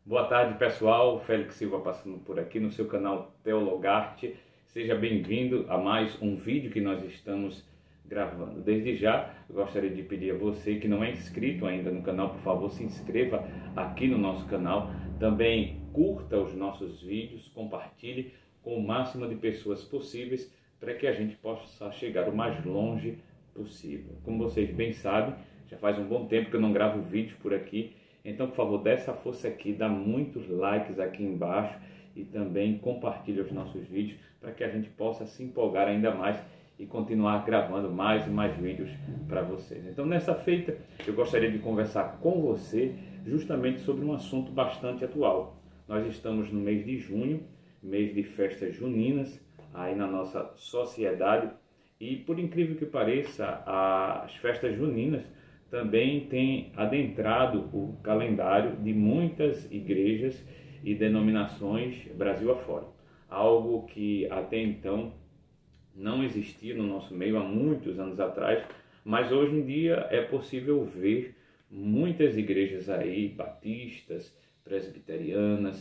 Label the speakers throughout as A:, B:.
A: Boa tarde, pessoal. Félix Silva passando por aqui no seu canal Teologarte. Seja bem-vindo a mais um vídeo que nós estamos gravando. Desde já, eu gostaria de pedir a você que não é inscrito ainda no canal, por favor, se inscreva aqui no nosso canal. Também curta os nossos vídeos, compartilhe com o máximo de pessoas possíveis para que a gente possa chegar o mais longe possível. Como vocês bem sabem, já faz um bom tempo que eu não gravo vídeos por aqui. Então, por favor, dê essa força aqui, dá muitos likes aqui embaixo e também compartilhe os nossos vídeos para que a gente possa se empolgar ainda mais e continuar gravando mais e mais vídeos para vocês. Então, nessa feita, eu gostaria de conversar com você justamente sobre um assunto bastante atual. Nós estamos no mês de junho, mês de festas juninas, aí na nossa sociedade, e por incrível que pareça, as festas juninas também tem adentrado o calendário de muitas igrejas e denominações Brasil afora. Algo que até então não existia no nosso meio há muitos anos atrás, mas hoje em dia é possível ver muitas igrejas aí, batistas, presbiterianas,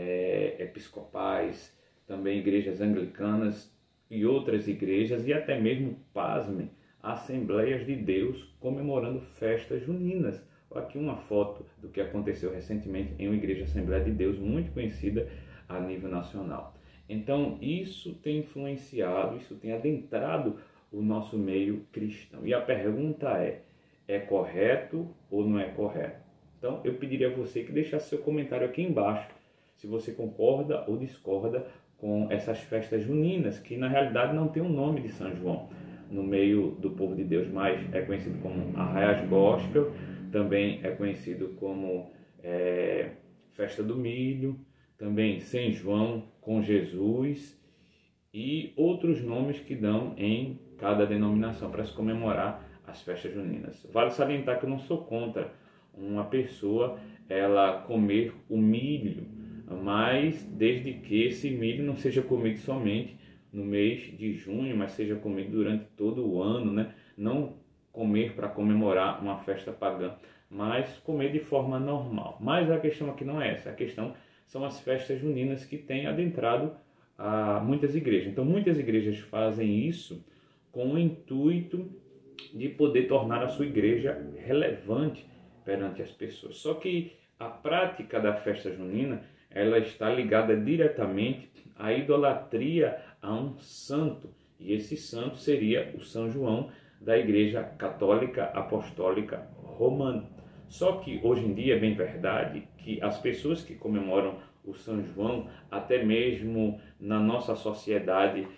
A: episcopais, também igrejas anglicanas e outras igrejas, e até mesmo, pasmem, Assembleias de Deus comemorando festas juninas. Aqui uma foto do que aconteceu recentemente em uma igreja Assembleia de Deus muito conhecida a nível nacional. Então isso tem influenciado, isso tem adentrado o nosso meio cristão. E a pergunta é correto ou não é correto? Então eu pediria a você que deixasse seu comentário aqui embaixo, se você concorda ou discorda com essas festas juninas, que na realidade não tem o nome de São João no meio do povo de Deus, mas é conhecido como Arraias Gospel, também é conhecido como Festa do Milho, também São João com Jesus e outros nomes que dão em cada denominação para se comemorar as festas juninas. Vale salientar que eu não sou contra uma pessoa ela comer o milho, mas desde que esse milho não seja comido somente no mês de junho, mas seja comido durante todo o ano, né? Não comer para comemorar uma festa pagã, mas comer de forma normal. Mas a questão aqui não é essa, a questão são as festas juninas que têm adentrado a muitas igrejas. Então muitas igrejas fazem isso com o intuito de poder tornar a sua igreja relevante perante as pessoas. Só que a prática da festa junina, ela está ligada diretamente à idolatria a um santo, e esse santo seria o São João da Igreja Católica Apostólica Romana. Só que hoje em dia é bem verdade que as pessoas que comemoram o São João, até mesmo na nossa sociedade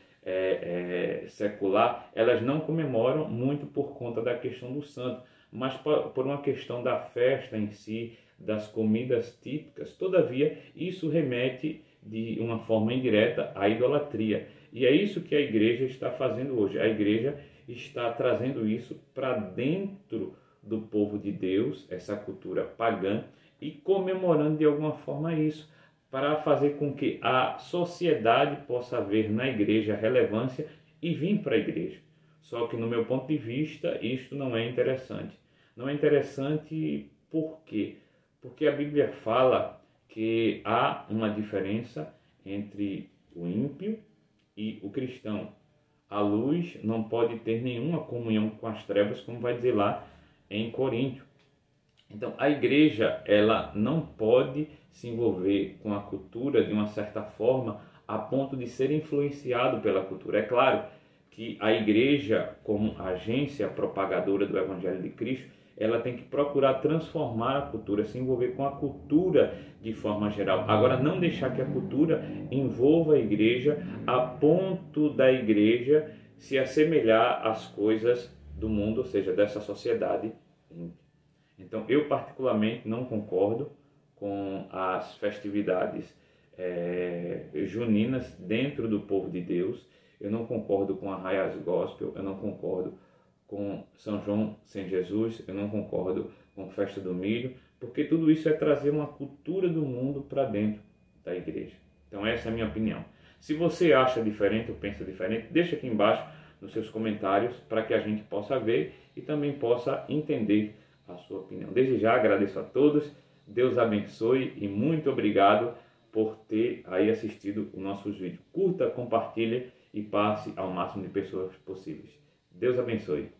A: secular, elas não comemoram muito por conta da questão do santo, mas por uma questão da festa em si, das comidas típicas. Todavia, isso remete de uma forma indireta à idolatria. E é isso que a igreja está fazendo hoje. A igreja está trazendo isso para dentro do povo de Deus, essa cultura pagã, e comemorando de alguma forma isso, para fazer com que a sociedade possa ver na igreja relevância e vir para a igreja. Só que, no meu ponto de vista, isto não é interessante. Não é interessante por quê? Porque a Bíblia fala que há uma diferença entre o ímpio e o cristão. A luz não pode ter nenhuma comunhão com as trevas, como vai dizer lá em Coríntio. Então, a igreja ela não pode se envolver com a cultura de uma certa forma a ponto de ser influenciado pela cultura. É claro que a igreja, como agência propagadora do Evangelho de Cristo, ela tem que procurar transformar a cultura, se envolver com a cultura de forma geral. Agora, não deixar que a cultura envolva a igreja a ponto da igreja se assemelhar às coisas do mundo, ou seja, dessa sociedade. Então, eu particularmente não concordo com as festividades juninas dentro do povo de Deus. Eu não concordo com a Arraias Gospel, eu não concordo com São João sem Jesus, eu não concordo com Festa do Milho, porque tudo isso é trazer uma cultura do mundo para dentro da igreja. Então essa é a minha opinião. Se você acha diferente ou pensa diferente, deixa aqui embaixo nos seus comentários para que a gente possa ver e também possa entender a sua opinião. Desde já agradeço a todos, Deus abençoe e muito obrigado por ter aí assistido os nossos vídeos. Curta, compartilhe e passe ao máximo de pessoas possíveis. Deus abençoe.